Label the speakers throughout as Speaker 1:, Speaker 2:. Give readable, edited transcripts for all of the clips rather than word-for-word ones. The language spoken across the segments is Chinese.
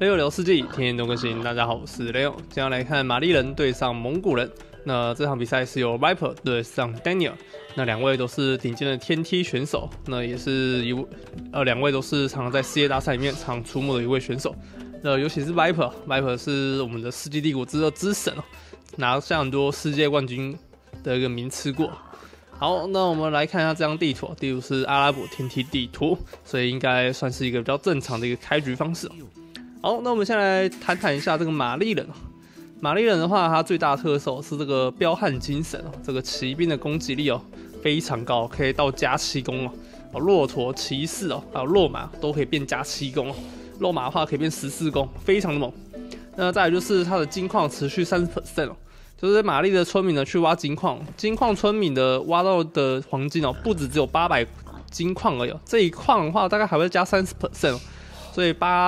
Speaker 1: Leo 聊世纪，天天都更新。大家好，我是 Leo。今天来看玛丽人对上蒙古人。那这场比赛是由 Viper 对上 Daniel， 那两位都是顶尖的天梯选手，那也是两位都是常常在世界大赛里面常出没的一位选手。那尤其是 Viper 是我们的世纪帝国之二之神哦，拿下很多世界冠军的一个名次过。好，那我们来看一下这张地图，地图是阿拉伯天梯地图，所以应该算是一个比较正常的一个开局方式。好，那我们先来谈谈一下这个玛丽人。玛丽人的话，它最大的特色是这个彪悍精神哦，这个骑兵的攻击力哦非常高，可以到加7攻哦。骆驼、骑士哦，还有落马都可以变加7攻哦。落马的话可以变14攻，非常的猛。那再来就是它的金矿持续30%哦，就是玛丽的村民呢去挖金矿，金矿村民的挖到的黄金哦，不只有800金矿而已哦，这一矿的话大概还会加30%哦。所以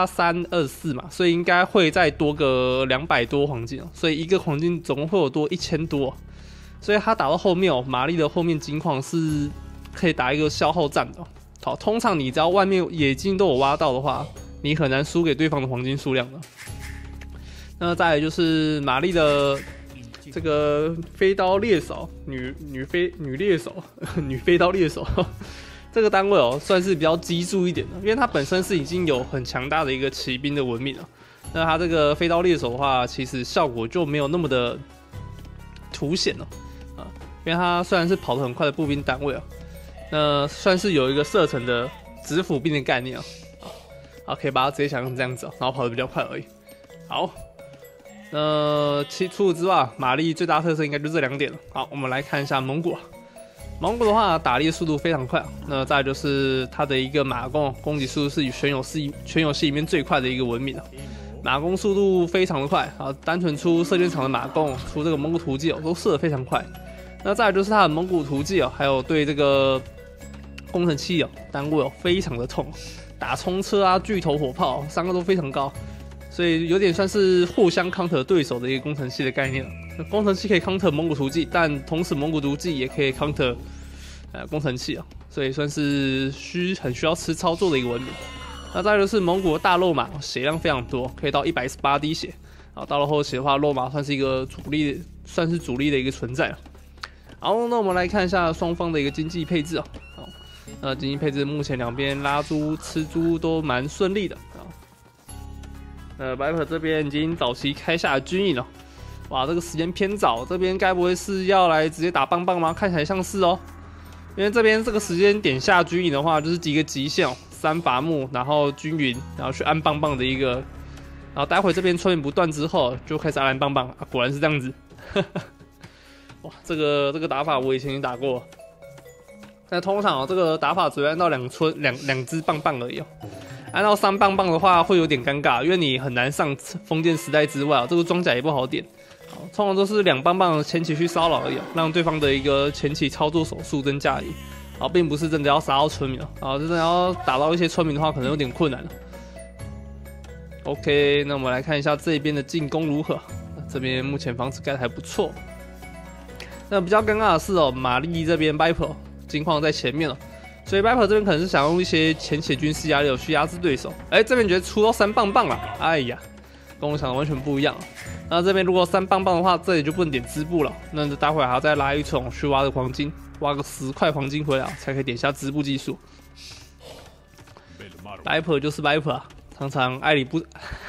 Speaker 1: 8324嘛，所以应该会再多个200多黄金哦，所以一个黄金总共会有多1000多，所以他打到后面哦，玛丽的后面金矿是可以打一个消耗战的哦。好，通常你只要外面野金都有挖到的话，你很难输给对方的黄金数量的。那再来就是玛丽的这个飞刀猎手，女猎手，女飞刀猎手。这个单位哦，算是比较基础一点的，因为它本身是已经有很强大的一个骑兵的文明了。那它这个飞刀猎手的话，其实效果就没有那么的凸显了啊，因为它虽然是跑得很快的步兵单位啊，那算是有一个射程的指斧兵的概念啊，可以把它直接想象这样子，然后跑得比较快而已。好，那除此之外，玛丽最大特色应该就这2点了。好，我们来看一下蒙古。蒙古的话，打猎速度非常快。那再来就是它的一个马弓，攻击速度是全游戏里面最快的一个文明了。马弓速度非常的快啊，单纯出射箭场的马弓，出这个蒙古突骑都射得非常快。那再来就是它的蒙古突骑还有对这个工程器单位非常的痛，打冲车啊、巨头火炮伤害都非常高，所以有点算是互相 counter 对手的一个工程器的概念了。工程器可以 counter 蒙古突骑，但同时蒙古突骑也可以 counter 工程器所以算是很需要吃操作的一个文明。那再来就是蒙古的大肉马，血量非常多，可以到118滴血。到了后期的话，肉马算是一个主力的一个存在。好，那我们来看一下双方的一个经济配置好，经济配置目前两边拉猪吃猪都蛮顺利的Viper 这边已经早期开下军营了。哇，这个时间偏早，这边该不会是要来直接打棒棒吗？看起来像是哦，因为这边这个时间点下军营的话，就是几个极限3伐木，然后均匀，然后去按棒棒的一个，然后待会这边村民不断之后，就开始按棒棒果然是这样子。哇，这个打法我以前已经打过，但通常这个打法只会按到两只棒棒而已按到3棒棒的话会有点尴尬，因为你很难上封建时代之外这个装甲也不好点。通常都是2棒棒前期去骚扰而已让对方的一个前期操作手速增加而已并不是真的要杀到村民真的要打到一些村民的话可能有点困难了。OK， 那我们来看一下这边的进攻如何。这边目前房子盖得还不错。那比较尴尬的是玛丽这边 Viper 金矿在前面了，所以 Viper 这边可能是想用一些前期军事压力去压制对手。这边觉得出到3棒棒了，哎呀，跟我想的完全不一样。那这边如果3棒棒的话，这里就不能点织布了，那待会还要再拉一桶去挖个黄金，挖个10块黄金回来才可以点下织布技术。Viper 就是 Viper常常爱理不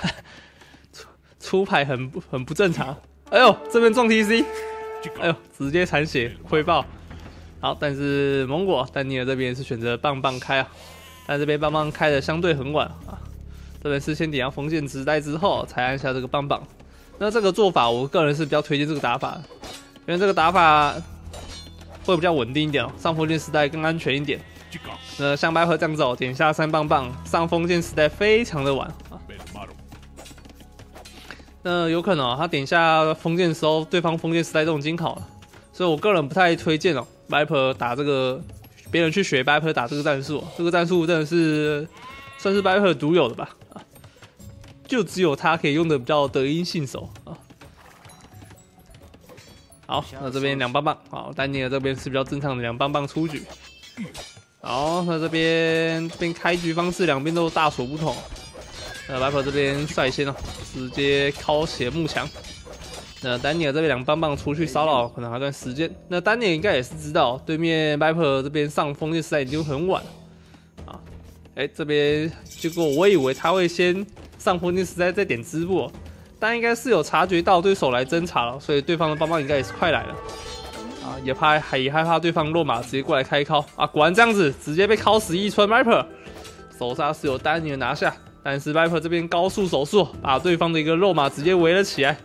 Speaker 1: 出牌很不正常。哎呦，这边撞 TC， 哎呦，直接残血挥爆。好，但是蒙古丹尼尔这边是选择棒棒开但这边棒棒开的相对很晚这边是先点下封建时代之后才按下这个棒棒。那这个做法我个人是比较推荐这个打法，因为这个打法会比较稳定一点上封建时代更安全一点。那像Viper这样子点下3棒棒，上封建时代非常的晚那有可能他点下封建的时候，对方封建时代都已经好了，所以我个人不太推荐Viper 打这个，别人去学 Viper 打这个战术，这个战术真的是算是 Viper 独有的吧就只有他可以用的比较得心应手好，那这边2棒棒，好，丹尼尔这边是比较正常的2棒棒出局。好，那这边开局方式两边都大所不同。 Viper 这边率先直接敲起幕墙。那丹尼尔这边2棒棒出去骚扰，可能还段时间。那丹尼尔应该也是知道对面 Viper 这边上封建时代已经很晚了啊。这边结果我以为他会先上封建时代再点织布，但应该是有察觉到对手来侦查了，所以对方的棒棒应该也是快来了啊，也害怕对方落马直接过来开敲啊。果然这样子，直接被敲死一村 Viper， 手杀是由丹尼尔拿下，但是 Viper 这边高速手速把对方的一个肉马直接围了起来。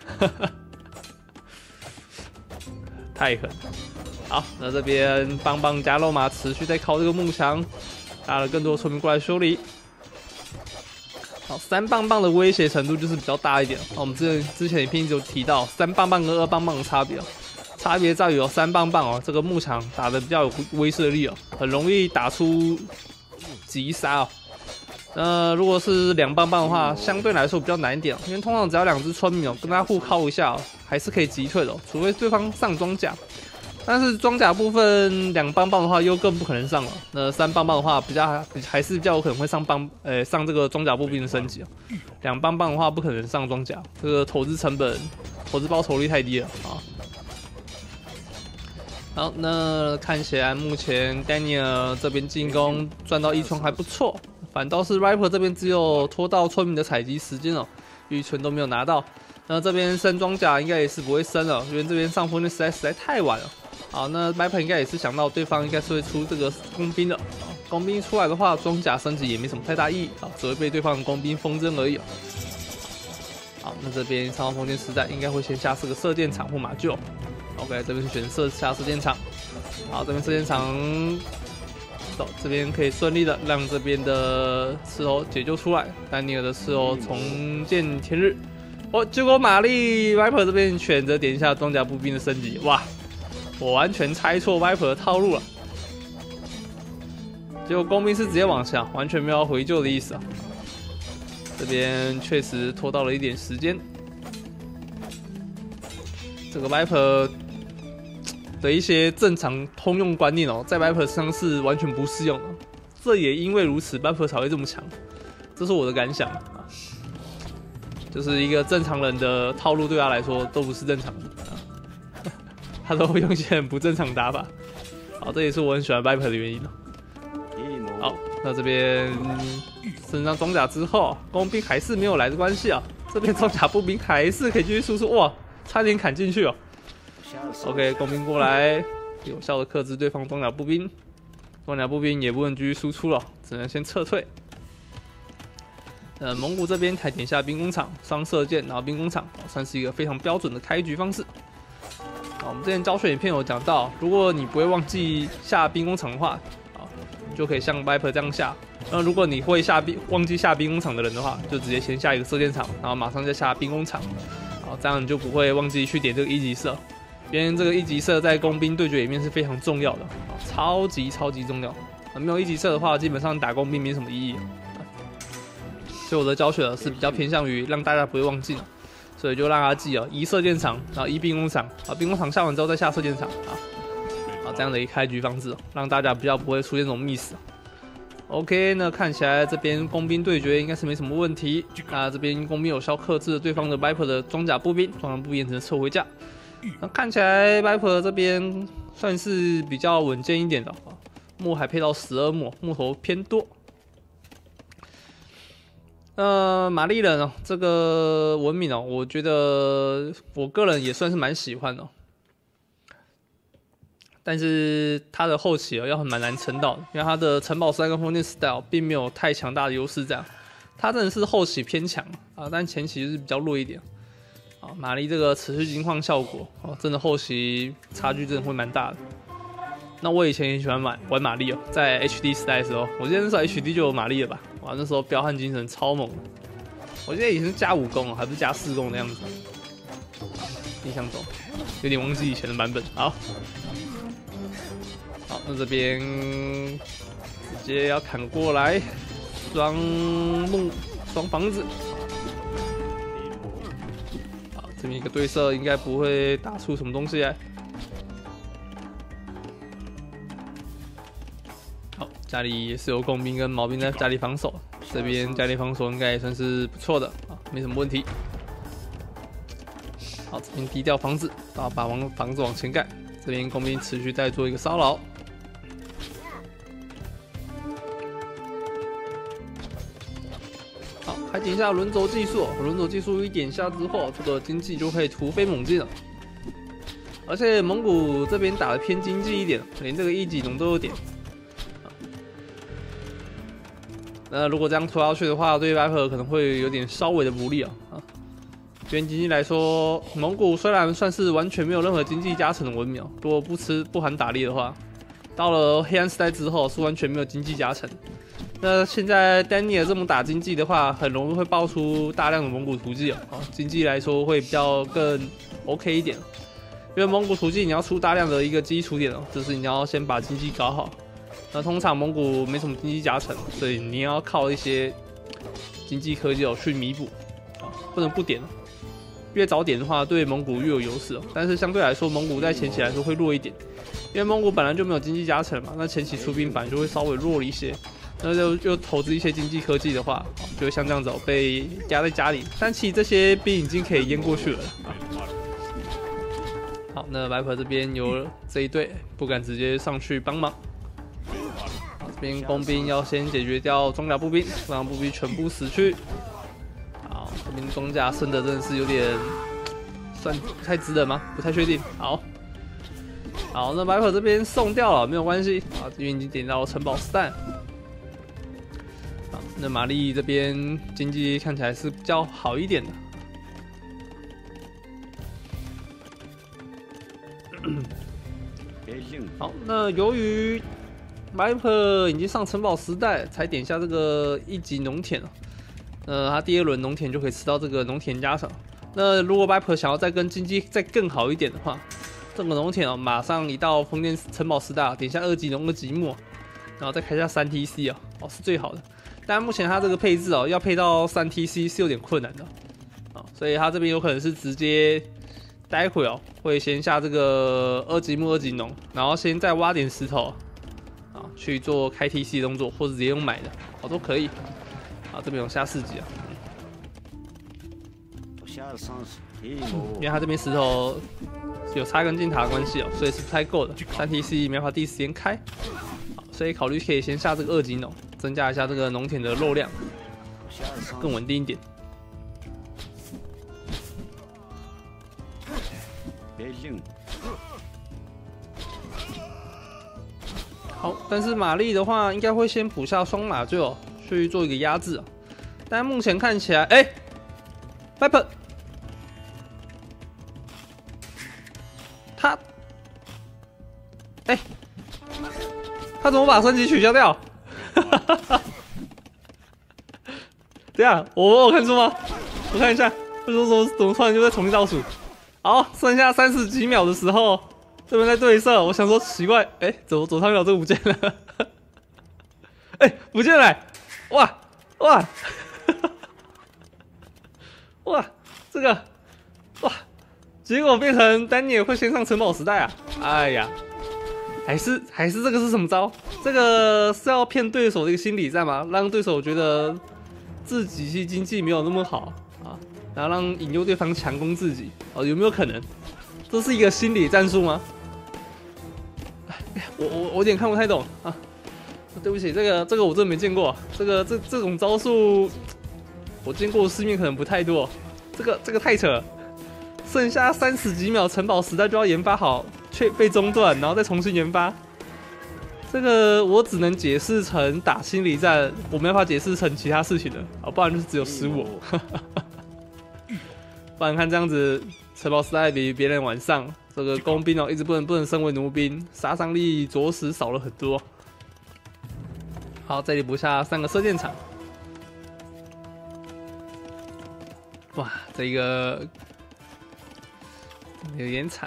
Speaker 1: 太狠！好，那这边棒棒加肉马持续在靠这个幕墙，拉了更多村民过来修理。好，3棒棒的威胁程度就是比较大一点。我们之前影片就提到3棒棒跟2棒棒的差别，差别在于3棒棒这个幕墙打得比较有威慑力很容易打出击杀如果是2棒棒的话，相对来说比较难一点，因为通常只要2只村民跟他互靠一下还是可以击退的除非对方上装甲。但是装甲部分2棒棒的话又更不可能上了。那3棒棒的话还是比较有可能会上这个装甲步兵的升级2棒棒的话不可能上装甲，这个投资报酬率太低了啊。好，那看起来目前 Daniel 这边进攻赚到1村还不错。反倒是 Viper 这边只有拖到村民的采集时间1村都没有拿到。那这边升装甲应该也是不会升了，因为这边上封建时代实在太晚了。好，那 Viper 应该也是想到对方应该是会出这个工兵的，工兵出来的话，装甲升级也没什么太大意义只会被对方的工兵风筝而已好，那这边上封建时代应该会先下这个射箭场或马厩。OK， 这边是选下射箭场。好，这边射箭场。这边可以顺利的让这边的斥候解救出来，丹尼尔的斥候重见天日。结果玛丽 Viper 这边选择点一下装甲步兵的升级，哇！我完全猜错 Viper 的套路了。结果工兵是直接往下，完全没有要回救的意思这边确实拖到了一点时间。这个 Viper 的一些正常通用观念在 Viper 身上是完全不适用的。这也因为如此 ，Viper 才会这么强。这是我的感想就是一个正常人的套路对他来说都不是正常的他都会用一些很不正常的打法。好，这也是我很喜欢 Viper 的原因好，那这边升上装甲之后，工兵还是没有来的关系这边装甲步兵还是可以继续输出，哇，差点砍进去OK， 工兵过来，有效的克制对方装甲步兵。装甲步兵也不能继续输出了，只能先撤退。蒙古这边才点下兵工厂，双射箭，然后兵工厂，算是一个非常标准的开局方式。我们之前教学影片有讲到，如果你不会忘记下兵工厂的话，就可以像 Viper 这样下。那如果你会忘记下兵工厂的人的话，就直接先下一个射箭场，然后马上再下兵工厂，这样你就不会忘记去点这个1级射。因为这个1级射在工兵对决里面是非常重要的，超级重要。没有1级射的话，基本上打工兵没什么意义。所以我的教学是比较偏向于让大家不会忘记，所以就让他记1射箭场，然后1兵工厂，兵工厂下完之后再下射箭场这样的一个开局方式，让大家比较不会出现这种 miss。OK， 那看起来这边工兵对决应该是没什么问题。那这边工兵有效克制了对方的 Viper 的装甲步兵，装甲步兵只能撤回家。那看起来 Viper 这边算是比较稳健一点的木还配到12木，木头偏多。玛丽人这个文明我觉得我个人也算是蛮喜欢的，但是它的后期要蛮难撑到的，因为它的城堡3跟封建时代并没有太强大的优势，这样它真的是后期偏强但前期就是比较弱一点。玛丽这个持续金矿效果真的后期差距真的会蛮大的。那我以前也喜欢玩玛丽在 HD 时代的时候，我记得那时候 HD 就有玛丽了吧？哇，那时候彪悍精神超猛的，我记得以前是加5攻还不是加4攻的样子，印象中有点忘记以前的版本。好，那这边直接要砍过来，双房子。这边一个对射应该不会打出什么东西来。好，家里也是有工兵跟毛兵在家里防守。 这边家庭防守应该也算是不错的啊，没什么问题。好，这边低调房子，然后把房子往前盖。这边工兵持续在做一个骚扰。好，还点一下轮轴技术，轮轴技术一点下之后，这个经济就可以突飞猛进了。而且蒙古这边打的偏经济一点，连这个一级农都有点。那如果这样拖下去的话，对 Viper 可能会有点稍微的不利啊。因为经济来说，蒙古虽然算是完全没有任何经济加成的文明，如果不含打猎的话，到了黑暗时代之后是完全没有经济加成。那现在 Daniel 这么打经济的话，很容易会爆出大量的蒙古图记啊，经济来说会比较更 OK 一点。因为蒙古图记你要出大量的一个基础点哦，就是你要先把经济搞好。那通常蒙古没什么经济加成，所以你要靠一些经济科技去弥补啊，不能不点哦。越早点的话，对蒙古越有优势哦。但是相对来说，蒙古在前期来说会弱一点，因为蒙古本来就没有经济加成嘛，那前期出兵反而就会稍微弱了一些。那就投资一些经济科技的话，就会像这样子被压在家里。但其实这些兵已经可以淹过去了啊。好，那 Viper 这边有这一队，不敢直接上去帮忙。好，这边工兵要先解决掉装甲步兵，让步兵全部死去。好，这边装甲升的真的是有点算不太值得吗？不太确定。好，那 Viper 这边送掉了，没有关系。啊，这边已经点到城堡时代。好，那玛丽这边经济看起来是比较好一点的。好，那由于 Viper 已经上城堡时代，才点下这个一级农田了。他第二轮农田就可以吃到这个农田加成。那如果 Viper 想要再跟经济再更好一点的话，这个农田马上一到封建城堡时代，点下2级农2级木，然后再开下3 TC 是最好的。但目前他这个配置要配到3 TC 是有点困难的所以他这边有可能是直接。待会会先下这个2级木2级农，然后先再挖点石头去做开 TC 动作，或者直接用买的都可以。好，这边有下4级因为他这边石头有插根进塔的关系所以是不太够的，3 TC 没法第一时间开，所以考虑可以先下这个2级农，增加一下这个农田的肉量，更稳定一点。好，但是玛丽的话，应该会先补下双马厩去做一个压制但目前看起来，Viper 他怎么把升级取消掉？等一下，我有看错吗？我看一下，为什么怎么突然就在重新倒数？好，剩下30几秒的时候，这边在对射，我想说奇怪，怎么左上角这个不见了？不见了！哇，这个结果变成丹尼也会先上城堡时代啊！哎呀，还是这个是什么招？这个是要骗对手的一个心理战吗？让对手觉得自己经济没有那么好然后让引诱对方强攻自己有没有可能？这是一个心理战术吗？我有点看不太懂对不起，这个我真的没见过，这种招数我见过的世面可能不太多，这个太扯了。剩下30几秒城堡时代就要研发好，却被中断，然后再重新研发。这个我只能解释成打心理战，我没办法解释成其他事情的不然就是只有失误。不然看这样子，城堡时代比别人晚上，这个工兵一直不能升为奴兵，杀伤力着实少了很多。好，这里补下3个射箭场。哇，这个有点惨。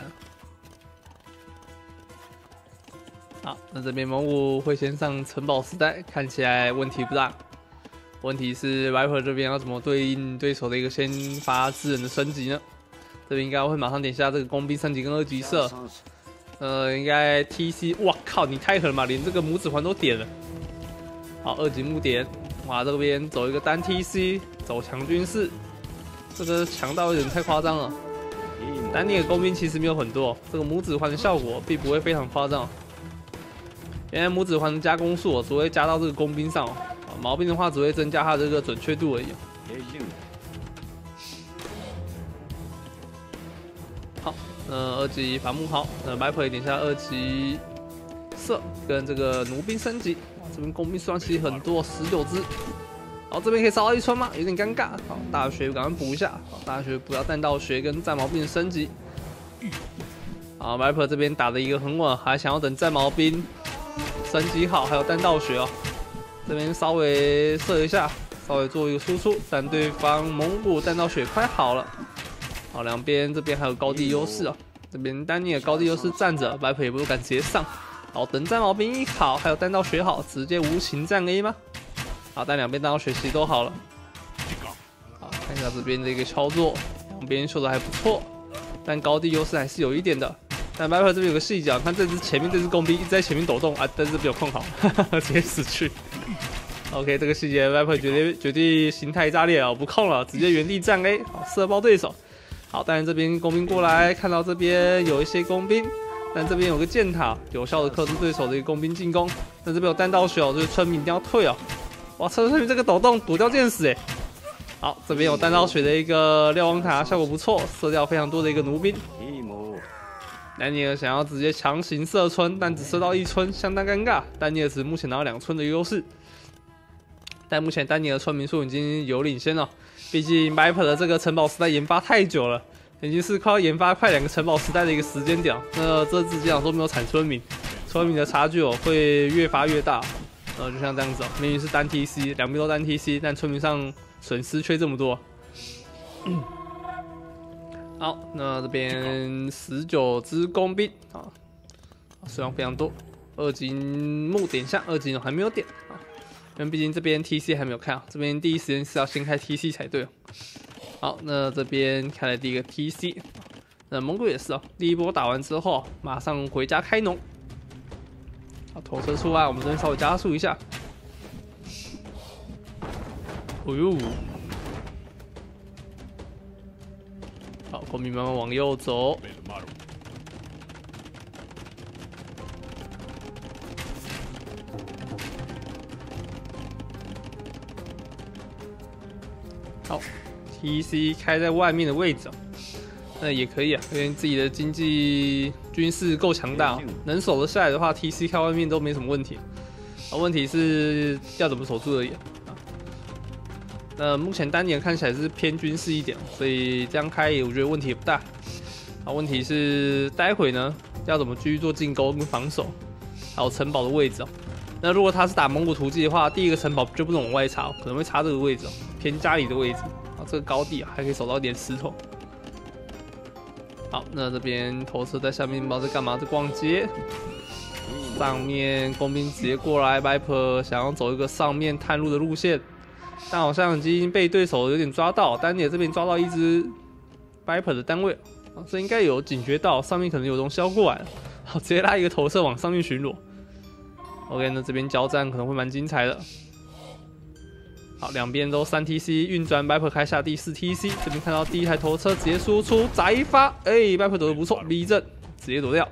Speaker 1: 好，那这边蒙古会先上城堡时代，看起来问题不大。问题是 Viper 这边要怎么对应对手的一个先发智人的升级呢？这边应该会马上点下这个工兵3级跟2级射。应该 TC， 哇靠，你太狠了嘛，连这个拇指环都点了。好，2级木点， 哇，这边走一个单 TC， 走强军事，这个强到有点太夸张了。丹尼的工兵其实没有很多，这个拇指环的效果并不会非常夸张。原来拇指环的加攻速只会加到这个工兵上，毛兵的话只会增加它的这个准确度而已。好，2级伐木好，Viper 点下2级射跟这个弩兵升级。这边工兵数量其实很多，19只。好，这边可以烧到1村吗？有点尴尬。好，大学赶快补一下。好，大学补到弹道学跟战矛兵的升级。好 ，Viper 这边打的一个很稳，还想要等战矛兵升级好，还有弹道学哦。这边稍微射一下，稍微做一个输出，但对方蒙古弹道学快好了。好，两边这边还有高地优势哦。这边丹尼尔高地优势站着 ，Viper 也不敢直接上。好，等战矛兵一好，还有弹道学好，直接无情战 A 吗？好，但两边弹道学习都好了。好，看一下这边的一个操作，两边修的还不错，但高地优势还是有一点的。但 Viper 这边有个细节，看这只前面这只工兵一直在前面抖动啊，但是没有控好，直接死去。OK， 这个细节 Viper 绝对心态炸裂啊，不控了，直接原地站 A， 好，射爆对手。好，当然这边工兵过来，看到这边有一些工兵。但这边有个箭塔，有效的克制对手的一个工兵进攻。但这边有弹道学哦，就是村民一定要退哦。哇，村民这个抖动躲掉箭矢哎。好，这边有弹道学的一个瞭望塔，效果不错，射掉非常多的一个弩兵。丹尼尔想要直接强行射村，但只射到1村，相当尴尬。丹尼尔只目前拿到2村的优势，但目前丹尼尔村民数已经有领先了。毕竟 Viper 的这个城堡时代研发太久了。已经是快要研发快2个城堡时代的一个时间点，那这之间都没有产村民，村民的差距会越发越大。就像这样子明明是单 TC， 两边都单 TC， 但村民上损失却这么多。好，那这边19只工兵啊，数量非常多。2级木点下，2级还没有点啊，因为毕竟这边 TC 还没有开啊，这边第一时间是要先开 TC 才对。好，那这边开了第一个 TC， 那蒙古也是哦。第一波打完之后，马上回家开农。好，头车出来，我们这边稍微加速一下。哦呦，好，工兵慢慢往右走。好。TC 开在外面的位置，那也可以啊，因为自己的经济军事够强大，能守得下来的话 ，TC 开外面都没什么问题。问题是要怎么守住而已啊。那目前单年看起来是偏军事一点，所以这样开我觉得问题也不大。问题是待会呢要怎么继续做进攻跟防守，还有城堡的位置哦。那如果他是打蒙古突击的话，第一个城堡就不能往外插，可能会插这个位置，偏家里的位置。这个高地还可以守到一点石头。好，那这边头车在下面不知道在干嘛，在逛街。上面工兵直接过来 ，Viper 想要走一个上面探路的路线，但好像已经被对手有点抓到。丹尼尔这边抓到一只 Viper 的单位，这应该有警觉到上面可能有东西要过来了，好，直接拉一个投射往上面巡逻。OK， 那这边交战可能会蛮精彩的。好，两边都3 TC 运转 ，Viper 开下第4 TC， 这边看到第一台头车直接输出砸一发，Viper 躲得不错 ，B 阵直接躲掉。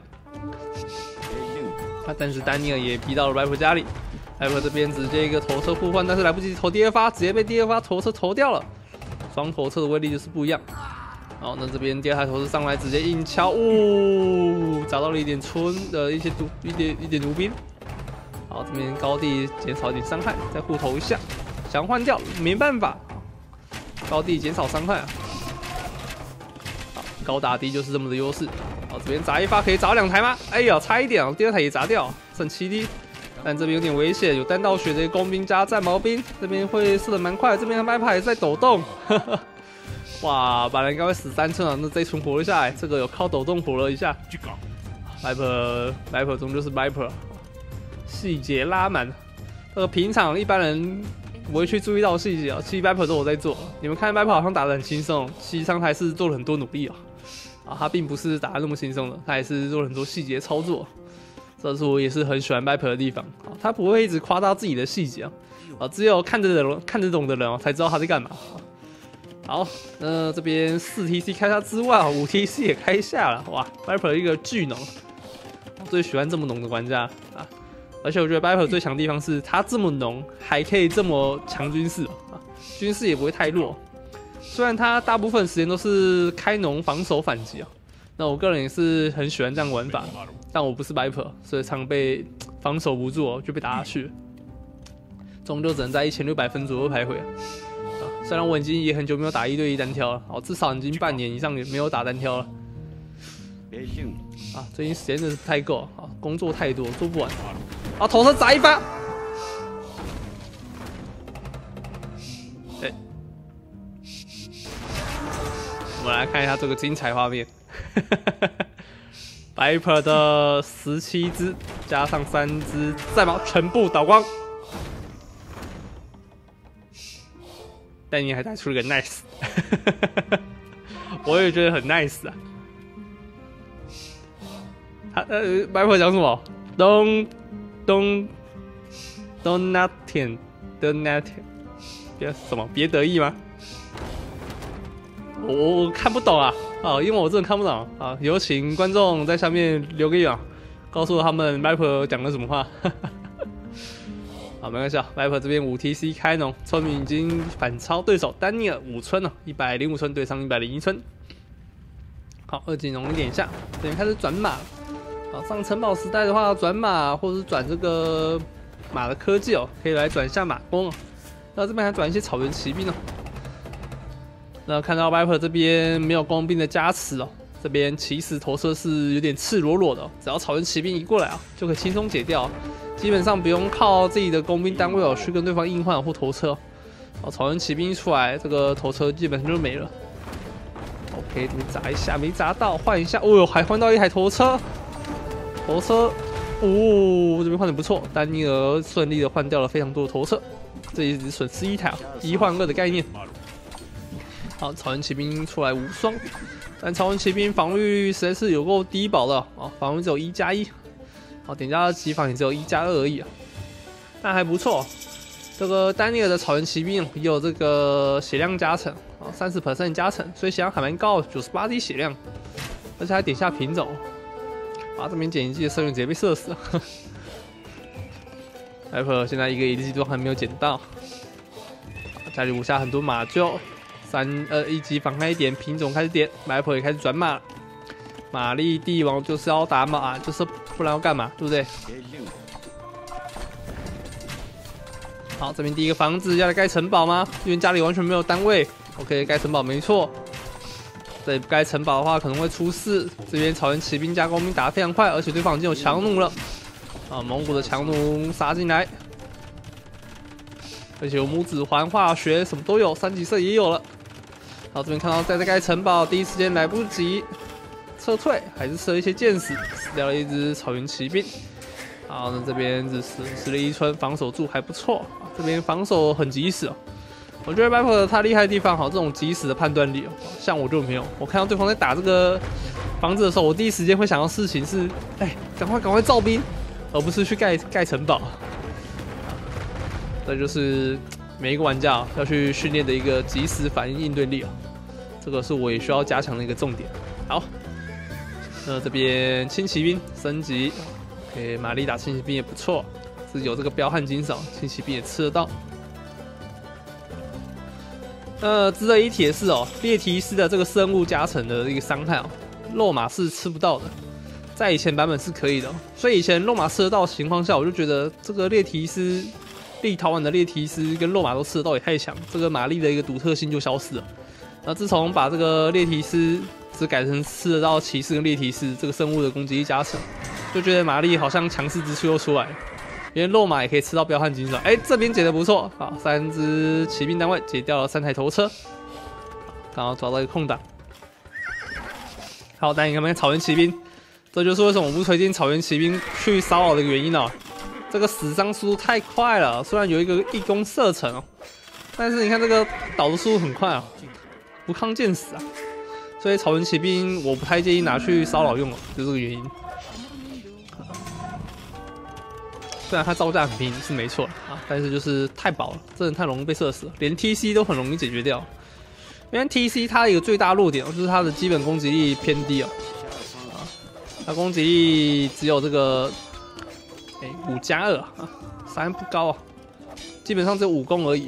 Speaker 1: 但是丹尼尔也逼到了 Viper 家里 ，Viper 这边直接一个头车互换，但是来不及投第2发，直接被第2发头车投掉了。双头车的威力就是不一样。好，那这边第2台头车上来直接硬敲，砸到了一点村的一点弩兵。好，这边高地减少一点伤害，再互投一下。想换掉没办法，高地减少伤害啊！好，高打低就是这么的优势。好，这边砸一发可以砸2台吗？哎呀，差一点，第2台也砸掉，剩7滴。但这边有点危险，有弹道学的工兵加战矛兵，这边会射得蛮快。这边的Viper也在抖动，哇，本来应该会死3村啊，那这一村活了下来，这个有靠抖动活了一下。Viper 终究是 Viper， 细节拉满。这个平常一般人不会去注意到细节啊，其实 Viper 都有在做。你们看 Viper 好像打得很轻松，实际上还是做了很多努力啊。他并不是打得那么轻松的，他也是做了很多细节操作。这是我也是很喜欢 Viper 的地方，他不会一直夸大自己的细节啊， 只有看得懂的人哦才知道他在干嘛。好，那这边4TC 开下之外，5TC 也开下了，哇 ，Viper 一个巨农，我最喜欢这么浓的玩家啊！而且我觉得 Viper 最强的地方是他这么浓，还可以这么强军事啊，军事也不会太弱。虽然他大部分时间都是开农防守反击啊，那我个人也是很喜欢这样玩法，但我不是 Viper， 所以常被防守不住就被打下去了，终究只能在1600分左右徘徊啊。虽然我已经也很久没有打1对1单挑了，至少已经半年以上也没有打单挑了。最近时间真的是不太够工作太多，做不完。头车砸一发，我们来看一下这个精彩画面。Viper 的17只加上3只战矛全部倒光。但你还带出了个 nice， 我也觉得很 nice 啊。Viper 讲什么 ？Don't nothing， 别什么别得意吗？我看不懂啊，因为我真的看不懂啊。有请观众在下面留个言，告诉他们 Viper 讲了什么话。好，没关系，Viper 这边5TC 开农，村民已经反超对手丹尼尔5村了，105村对上101村。好，2级农点一下，这边开始转马。上城堡时代的话，转马或者是转这个马的科技可以来转一下马弓那这边还转一些草原骑兵那看到 Viper 这边没有工兵的加持这边起始投射是有点赤裸裸的只要草原骑兵一过来就可以轻松解掉基本上不用靠自己的工兵单位去跟对方硬换或投车草原骑兵一出来，这个投车基本上就没了。OK， 这边砸一下没砸到，换一下，还换到一台投车。投车，这边换的不错，丹尼尔顺利的换掉了非常多的投射，这也只损失1台，1换2的概念。好，草原骑兵出来无双，但草原骑兵防御实在是有够低保的防御只有1+1，点加击防也只有1+2而已但还不错。这个丹尼尔的草原骑兵也有这个血量加成30% 加成，所以血量还蛮高的，98滴血量，而且还点下品种。这边捡一记的生源直接被射死了。Viper 现在一个1级都还没有捡到，家里无下很多马厩，1级防开一点，品种开始点 ，Viper 也开始转马了。玛丽帝王就是要打马，就是不然要干嘛，对不对？好，这边第一个房子要来盖城堡吗？因为家里完全没有单位。OK， 盖城堡没错。这里不盖城堡的话可能会出事。这边草原骑兵加工兵打得非常快，而且对方已经有强弩了。蒙古的强弩杀进来，而且有母子环、化学什么都有，3级射也有了。好，这边看到在盖城堡，第一时间来不及撤退，还是射一些箭矢，死掉了一只草原骑兵。好，那这边只损失了1村，防守住还不错。这边防守很及时我觉得 Viper 他厉害的地方，这种及时的判断力像我就没有。我看到对方在打这个房子的时候，我第一时间会想到事情是，赶快造兵，而不是去盖城堡。这就是每一个玩家要去训练的一个及时反应应对力这个是我也需要加强的一个重点。好，那这边轻骑兵升级。玛丽打轻骑兵也不错，是有这个彪悍精神，轻骑兵也吃得到。值得一提的是猎提斯的这个生物加成的一个伤害肉马是吃不到的，在以前版本是可以的所以以前肉马吃得到的情况下，我就觉得这个猎提斯立陶宛的猎提斯跟肉马都吃得到也太强，这个玛丽的一个独特性就消失了。那自从把这个猎提斯只改成吃得到骑士跟猎提斯这个生物的攻击力加成，就觉得玛丽好像强势之处又出来了，因为肉马也可以吃到彪悍精神。这边解得不错，好，3只骑兵单位解掉了3台头车，刚好找到一个空档。好，但你看没看草原骑兵？这就是为什么我不推荐草原骑兵去骚扰的原因这个死伤速度太快了，虽然有一个1攻射程但是你看这个倒的速度很快不抗箭死所以草原骑兵我不太建议拿去骚扰用就是这个原因。 虽然它造价很便宜是没错啊，但是就是太薄了，真的太容易被射死了，连 TC 都很容易解决掉。因为 TC 它有一个最大弱点就是它的基本攻击力偏低哦，它攻击力只有这个5+2啊，3不高啊，基本上只有5攻而已。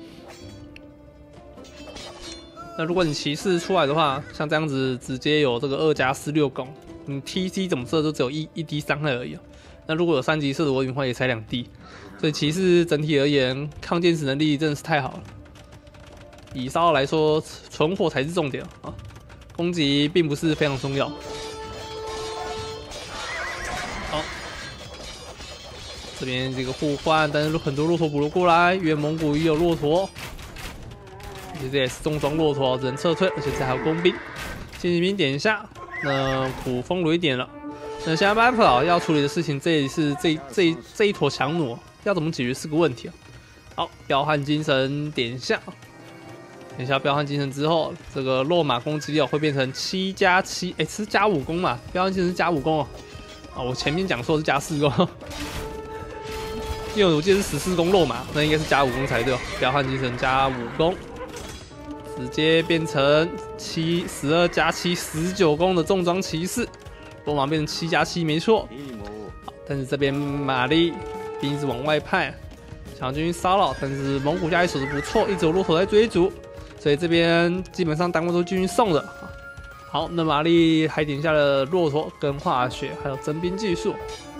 Speaker 1: 那如果你骑士出来的话，像这样子直接有这个2+4 6攻，你 TC 怎么射都只有一滴伤害而已啊。那如果有3级射的我的话，也才2滴，所以骑士整体而言抗电死能力真的是太好了。以骚扰来说，存活才是重点啊，攻击并不是非常重要。好，这边这个互换，但是很多骆驼捕了过来，因为蒙古也有骆驼。而且这也是重装骆驼，只能撤退，而且这还有工兵。轻骑兵点一下，那苦风炉也点了。那现在 Viper 要处理的事情，这里是这一坨强弩要怎么解决是个问题啊。好，彪悍精神点一下，点一下彪悍精神之后，这个落马攻击力会变成7+7，是+5攻嘛？彪悍精神是+5攻哦。啊，我前面讲说是+4攻，因为我记得是14攻落马，那应该是+5攻才对哦。彪悍精神+5攻。直接变成12+7 19攻的重装骑士，罗马变成7+7没错。好，但是这边玛丽兵一直往外派，想要进行骚扰，但是蒙古家也守得不错，一直有骆驼在追逐，所以这边基本上单位都进行送的。好，那玛丽还点下了骆驼跟化学，还有征兵技术。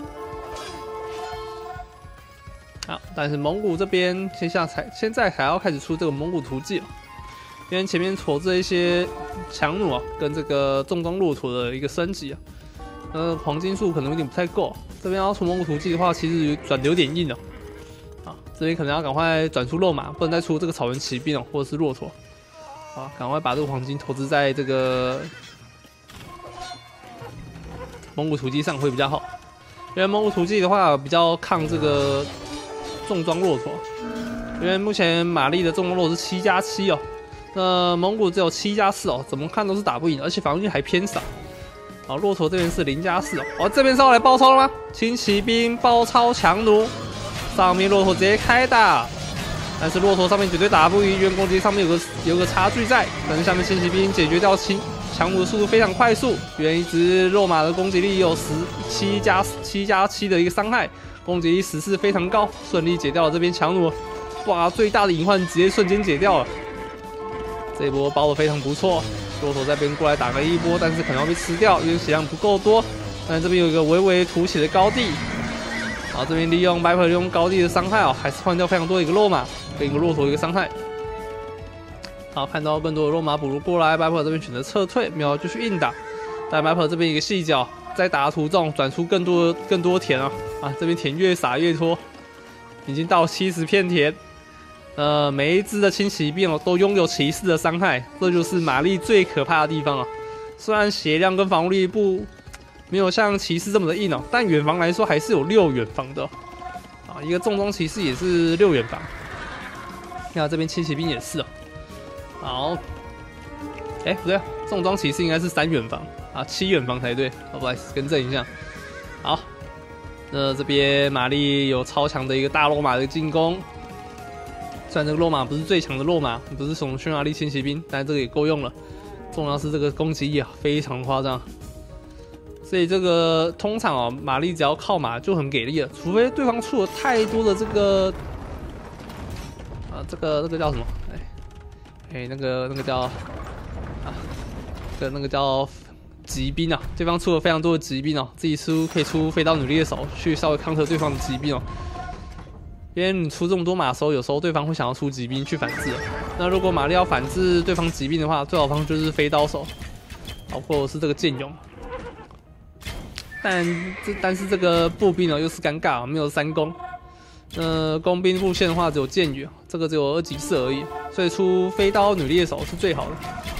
Speaker 1: 好，但是蒙古这边现在还要开始出这个蒙古图记了。因为前面锁这一些强弩啊，跟这个重装骆驼的一个升级啊，黄金数可能有点不太够。这边要出蒙古图记的话，其实转的有点硬了。啊，这边可能要赶快转出肉马，不能再出这个草原骑兵哦，或者是骆驼。啊，赶快把这个黄金投资在这个蒙古图记上会比较好。因为蒙古图记的话比较抗这个重装骆驼，因为目前玛丽的重装骆驼是7+7哦。那蒙古只有7+4哦，怎么看都是打不赢，而且防御还偏少。好，骆驼这边是0+4哦。哦，这边是要来包抄了吗？轻骑兵包抄强弩，上面骆驼直接开打，但是骆驼上面绝对打不赢，因为攻击上面有个差距在。但是下面轻骑兵解决掉强弩的速度非常快速，因为一只肉马的攻击力有7+7的一个伤害，攻击力14非常高，顺利解掉了这边强弩。哇，最大的隐患直接瞬间解掉了。这一波包的非常不错，骆驼这边过来打个一波，但是可能要被吃掉，因为血量不够多。但这边有一个微微凸起的高地，好，这边利用 Viper 利用高地的伤害哦，还是换掉非常多的一个肉马跟一个骆驼一个伤害。好，看到更多的肉马捕入过来 ，Viper 这边选择撤退，没有继续硬打。但 Viper 这边一个细脚，在打的途中转出更多田啊，这边田越撒越多，已经到70片田。每一只的轻骑兵哦，都拥有骑士的伤害，这就是玛丽最可怕的地方啊。虽然血量跟防御力没有像骑士这么的硬哦，但远防来说还是有6远防的啊。一个重装骑士也是6远防，那这边轻骑兵也是哦。好，不对，重装骑士应该是3远防啊，7远防才对。好，不好意思，更正一下。好，那这边玛丽有超强的一个大罗马的进攻。虽然这个落马不是最强的落马，不是什么匈牙利轻骑兵，但这个也够用了。重要是这个攻击力啊，非常夸张。所以这个通常哦，玛丽只要靠马就很给力了，除非对方出了太多的这个这个叫什么？那个叫那个叫骑兵啊，对方出了非常多的骑兵哦，自己可以出飞刀女猎手去稍微counter对方的骑兵哦。因为你出这么多马的时候，有时候对方会想要出骑兵去反制。那如果玛丽要反制对方骑兵的话，最好方式就是飞刀手，或者是这个剑勇。但是这个步兵呢又是尴尬，没有3攻。工兵路线的话只有剑雨，这个只有2级射而已，所以出飞刀女猎手是最好的。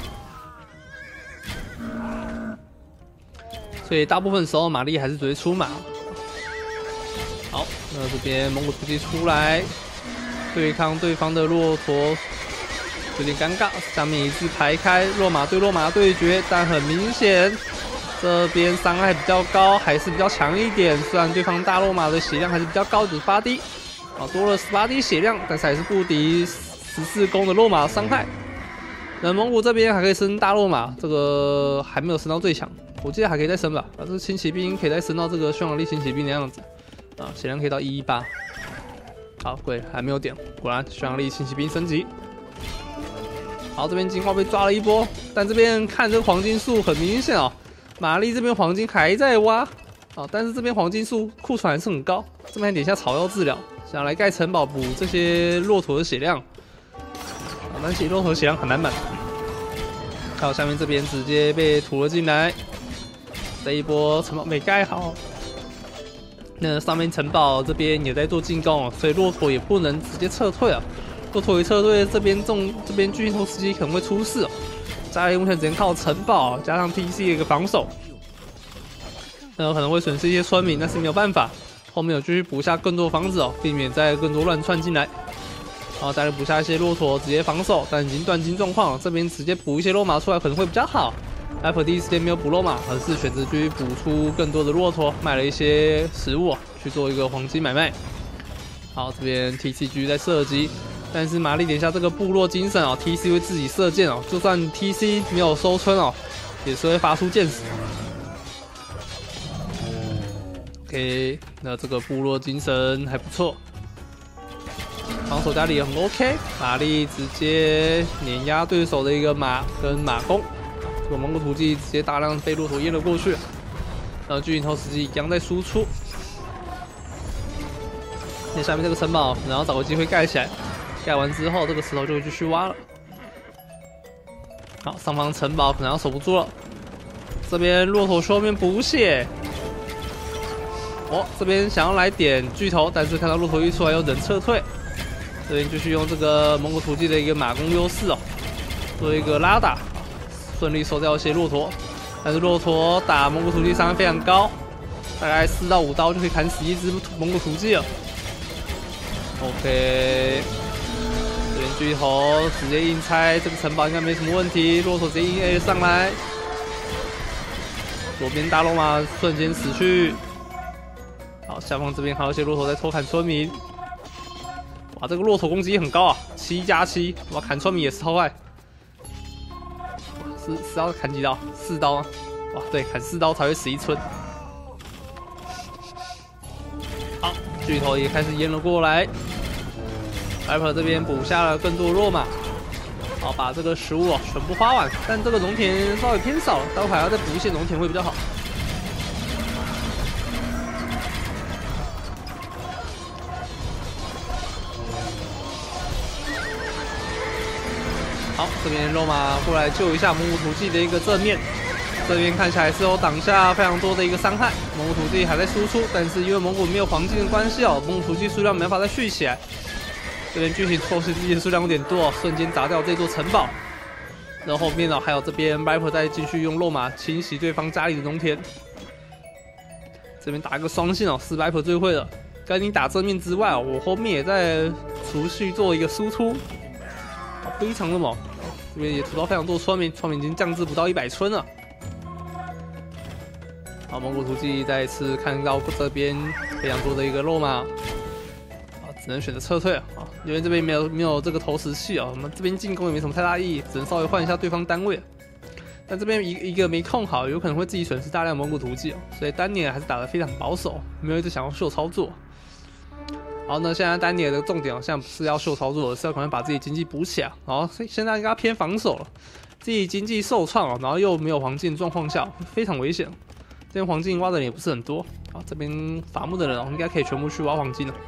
Speaker 1: 所以大部分时候玛丽还是只会出马。好，那这边蒙古突击出来对抗对方的骆驼，有点尴尬。下面一字排开，落马对落马对决，但很明显这边伤害比较高，还是比较强一点。虽然对方大肉马的血量还是比较高，98滴，多了18滴血量，但是还是不敌14攻的肉马的伤害。那蒙古这边还可以升大肉马，这个还没有升到最强，我记得还可以再升吧。这个轻骑兵可以再升到这个匈牙利轻骑兵的样子，血量可以到118。好，对，还没有点，果然匈牙利轻骑兵升级。好，这边金花被抓了一波，但这边看这个黄金树很明显哦。玛丽这边黄金还在挖但是这边黄金树库存还是很高，这边点一下草药治疗，想来盖城堡补这些骆驼的血量，但是骆驼血量很难满。还有下面这边直接被屠了进来，这一波城堡没盖好，那上面城堡这边也在做进攻所以骆驼也不能直接撤退啊，骆驼一撤退，这边巨型投石机可能会出事家里目前只能靠城堡加上 TC 的一个防守，那有可能会损失一些村民，但是没有办法，后面有继续补下更多房子避免再更多乱窜进来。再来补下一些骆驼直接防守，但已经断金状况了，这边直接补一些肉马出来可能会比较好。Apple 第一时间没有补肉马，而是选择继续补出更多的骆驼，卖了一些食物去做一个黄金买卖。好，这边 TC 在射击。但是玛丽点下这个部落精神TC 会自己射箭就算 TC 没有收村也是会发出箭矢。OK， 那这个部落精神还不错，防守家里也很 OK。玛丽直接碾压对手的一个马跟马弓，这个蒙古突骑直接大量被骆驼淹了过去。巨型投石机一样在输出。那下面这个城堡，然后找个机会盖起来。盖完之后，这个石头就会继续挖了。好，上方城堡可能要守不住了。这边骆驼后面补血。这边想要来点巨头，但是看到骆驼一出来又人撤退。这边继续用这个蒙古突骑的一个马弓优势做一个拉打，顺利收掉一些骆驼。但是骆驼打蒙古突骑伤害非常高，大概4到5刀就可以砍死一只蒙古突骑了。OK。这边巨头直接硬拆，这个城堡应该没什么问题。骆驼直接硬 A 上来，左边大罗马瞬间死去。好，下方这边还有一些骆驼在偷砍村民。哇，这个骆驼攻击力很高7+7，哇，砍村民也是超快。是要砍几刀？4刀啊！哇，对，砍4刀才会死一村。好，巨头也开始淹了过来。Apple 这边补下了更多肉马，好，把这个食物全部花完，但这个农田稍微偏少了，待会还要再补一些农田会比较好。好，这边肉马过来救一下蒙古突骑的一个正面，这边看起来是有挡下非常多的一个伤害，蒙古突骑还在输出，但是因为蒙古没有黄金的关系蒙古突骑数量没办法再续起来。这边巨型投石机的数量有点多瞬间砸掉这座城堡。然后后面还有这边 Viper 再继续用肉马清洗对方家里的农田。这边打一个双线是 Viper 最会的。跟你打正面之外我后面也在持续做一个输出，非常的猛。这边也屠到非常多村民，村民已经降至不到100村了。好，蒙古突骑再一次看到这边非常多的一个肉马。只能选择撤退因为这边没有这个投石器我们这边进攻也没什么太大意义，只能稍微换一下对方单位。但这边一个没控好，有可能会自己损失大量蒙古突骑所以丹尼尔还是打得非常保守，没有一直想要秀操作。好，那现在丹尼尔的重点现在不是要秀操作，而是要赶快把自己经济补起来。然后现在应该偏防守了，自己经济受创然后又没有黄金的状况下，非常危险。这边黄金挖的人也不是很多，好，这边伐木的人应该可以全部去挖黄金了。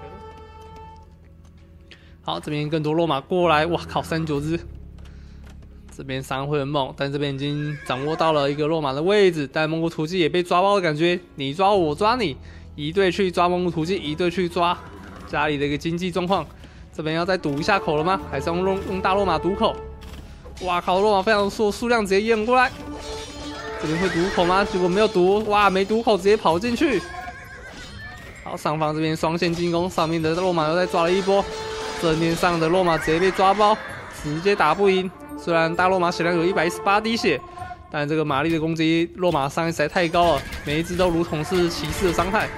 Speaker 1: 好，这边更多肉马过来，哇靠，39只。这边伤会很猛，但这边已经掌握到了一个肉马的位置，但蒙古突骑也被抓包的感觉，你抓我，我抓你，一队去抓蒙古突骑，一队去抓家里的一个经济状况。这边要再堵一下口了吗？还是用大肉马堵口？哇靠，肉马非常多，数量直接淹过来。这边会堵口吗？结果没有堵，哇，没堵口，直接跑进去。好，上方这边双线进攻，上面的肉马又再抓了一波。正面上的肉马直接被抓包，直接打不赢。虽然大肉马血量有118滴血， 但这个玛丽的攻击，落马伤害实在太高了，每一只都如同是骑士的伤害。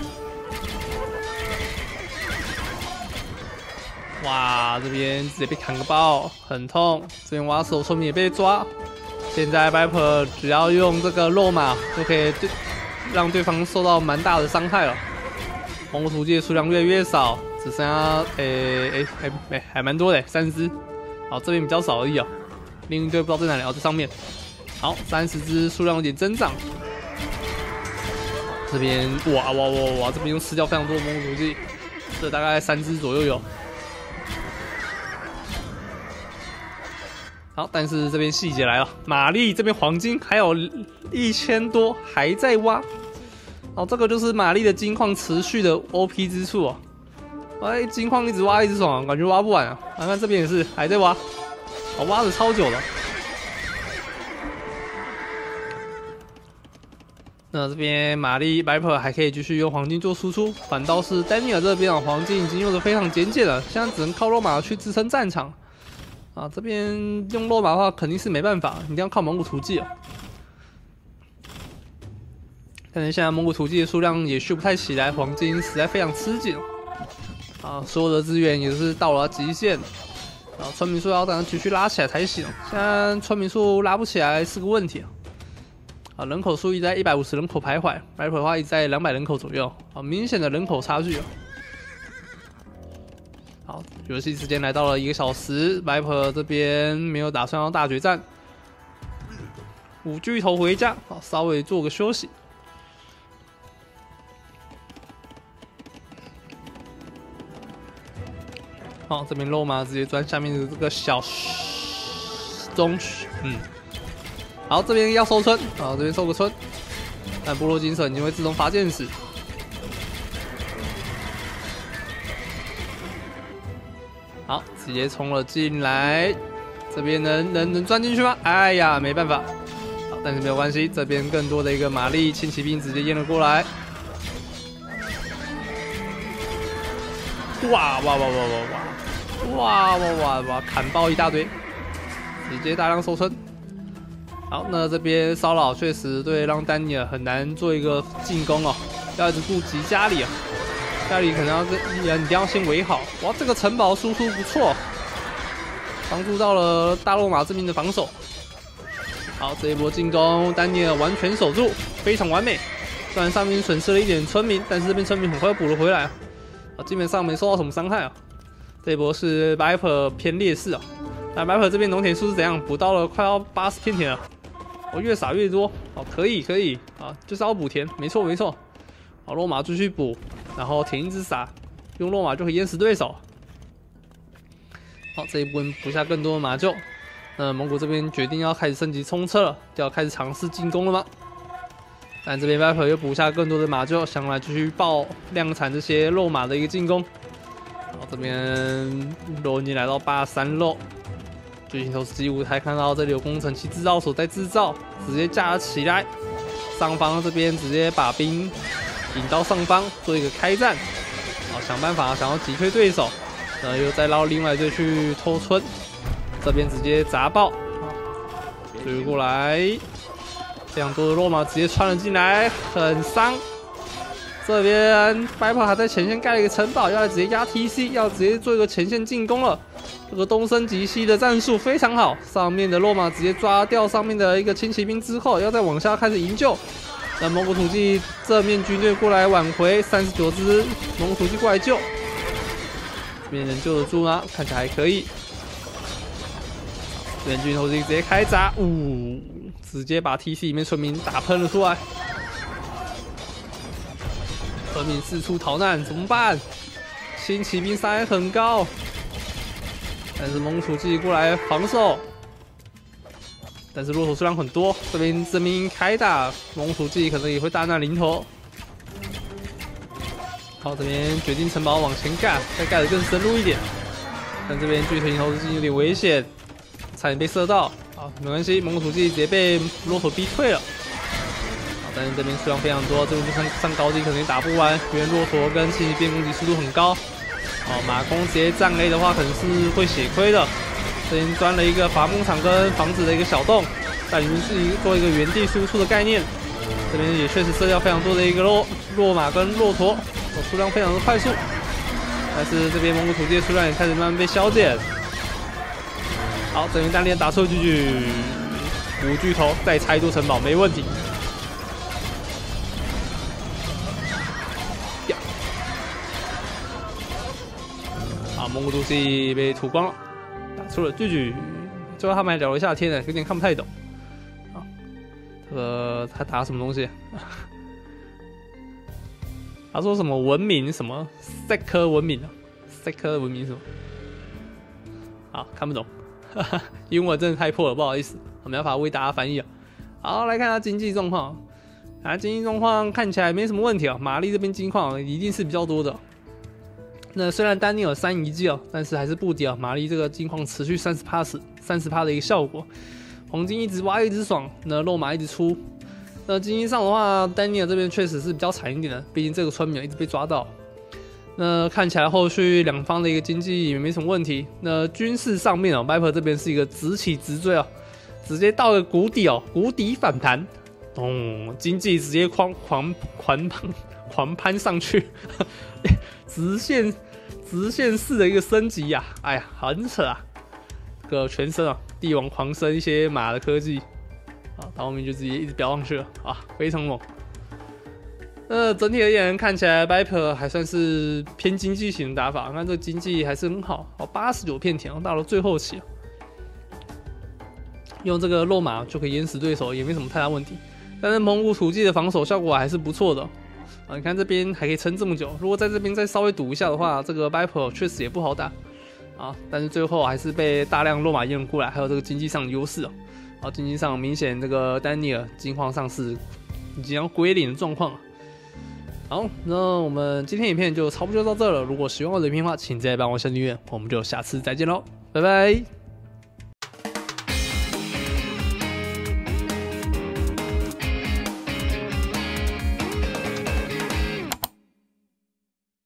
Speaker 1: 哇，这边直接被砍个爆，很痛。这边挖手村民也被抓。现在 Viper 只要用这个落马就可以让对方受到蛮大的伤害了。蒙古图记的数量越来越少，只剩下还蛮多的，30只。好，这边比较少而已哦。另一队不知道在哪里哦，在上面。好，30只数量有点增长。这边哇，这边又吃掉非常多的蒙古图记，这大概3只左右有。好，但是这边细节来了，玛丽这边黄金还有1000多还在挖。好，这个就是玛丽的金矿持续的 OP 之处哦。哎，金矿一直挖一直爽，感觉挖不完啊。看这边也是还在挖，哦，挖的超久了。那这边玛丽 Viper 还可以继续用黄金做输出，反倒是 Daniel 这边黄金已经用的非常简简了，现在只能靠肉马去支撑战场。啊，这边用肉马的话肯定是没办法，一定要靠蒙古图记哦。但是现在蒙古图记的数量也续不太起来，黄金实在非常吃紧。啊，所有的资源也是到了极限。啊，村民数要等继续拉起来才行。现在村民数拉不起来是个问题啊。啊，人口数一直在150人口徘徊，Viper的话一直在200人口左右。啊，明显的人口差距啊。好，游戏时间来到了1个小时 ，Viper 这边没有打算要大决战，5巨头回家，好，稍微做个休息。好，这边肉马直接钻下面的这个小中区，好，这边要收村，好，这边收个村，但部落精神已经会自动发箭矢。好，直接冲了进来，这边能钻进去吗？哎呀，没办法。好，但是没有关系，这边更多的一个玛丽轻骑兵直接淹了过来。哇，砍爆一大堆，直接大量收村。好，那这边骚扰确实对让丹尼尔很难做一个进攻哦，要一直顾及家里啊。家里可能要一定要先围好。哇，这个城堡输出不错，帮助到了大罗马这边的防守。好，这一波进攻，丹尼尔完全守住，非常完美。虽然上面损失了一点村民，但是这边村民很快补了回来啊，基本上没受到什么伤害啊。这一波是 Viper 偏劣势啊。那 Viper 这边农田数是怎样？补到了快要80片田了。哦，越撒越多。哦，可以啊，就是要补田，没错。好，罗马继续补。然后田一直撒，用落马就可以淹死对手。好，这一波补下更多的马厩。那蒙古这边决定要开始升级冲车了，就要开始尝试进攻了吗？但这边 Viper 又补下更多的马厩，想来继续量产这些肉马的一个进攻。好，这边肉已经来到83肉，巨型投石机舞台看到这里有工程器制造所在制造，直接架了起来。上方这边直接把兵引到上方做一个开战，好，想办法想要击退对手，然后又再绕另外一队去偷村，这边直接砸爆，追过来，非常多的肉马直接穿了进来，很伤。这边 Viper 还在前线盖了一个城堡，要来直接压 TC， 要直接做一个前线进攻了。这个东升极西的战术非常好，上面的肉马直接抓掉上面的一个轻骑兵之后，要再往下开始营救。那蒙古土记正面军队过来挽回，39只蒙古土记过来救，这边能救得住吗？看起来还可以。这边军头记直接开砸，直接把 TC 里面村民打喷了出来。村民四处逃难，怎么办？轻骑兵伤害很高，但是蒙古土记过来防守。但是骆驼数量很多，这边正面开打，蒙古土记可能也会大难临头。好，这边决定城堡往前盖，再盖得更深入一点。但这边巨腿投石机有点危险，差点被射到。好，没关系，蒙古土记直接被骆驼逼退了。好，但是这边数量非常多，这边就上高地可能也打不完，因为骆驼跟轻骑兵攻击速度很高。好，马弓直接站 A 的话，可能是会血亏的。这边钻了一个伐木场跟房子的一个小洞， 在里面是做一个原地输出的概念。这边也确实射掉非常多的一个骆马跟骆驼，数量非常的快速。但是这边蒙古土地的数量也开始慢慢被消减。好，这边单连打出巨巨5巨头，再拆一座城堡没问题。好，蒙古土地被吐光了，打出了巨巨。最后他们还聊了一下天呢，有点看不太懂。啊，这个他打什么东西？他说什么文明什么赛科文明啊？赛科文明什么？好，看不懂。英文真的太破了，不好意思，我没办法为大家翻译啊。好，来看他经济状况。经济状况看起来没什么问题啊。玛丽这边金矿一定是比较多的。那虽然丹尼尔3遗迹啊，但是还是不敌啊。玛丽这个金矿持续30%的一个效果，黄金一直挖一直爽，那肉马一直出。那经济上的话，丹尼尔这边确实是比较惨一点的，毕竟这个村民一直被抓到。那看起来后续两方的一个经济也没什么问题。那军事上面啊 ，Viper 这边是一个直起直追啊，直接到了谷底哦，谷底反弹，经济直接狂攀上去，直线式的一个升级呀、啊，哎呀，很扯啊！这个全身啊，帝王狂升一些马的科技啊，到后面就直接一直飙上去了啊，非常猛。整体而言看起来 Viper 还算是偏经济型的打法，看这个经济还是很好，89片田到了最后期，用这个肉马就可以淹死对手，也没什么太大问题。但是蒙古土地的防守效果还是不错的你看这边还可以撑这么久，如果在这边再稍微赌一下的话，这个 Viper 确实也不好打但是最后还是被大量肉马淹过来，还有这个经济上的优势经济上明显这个丹尼尔金矿上是已经要归零的状况好，那我们今天影片就差不多就到这了。如果喜欢我的影片的话，请再帮我下订阅，我们就下次再见喽，拜拜。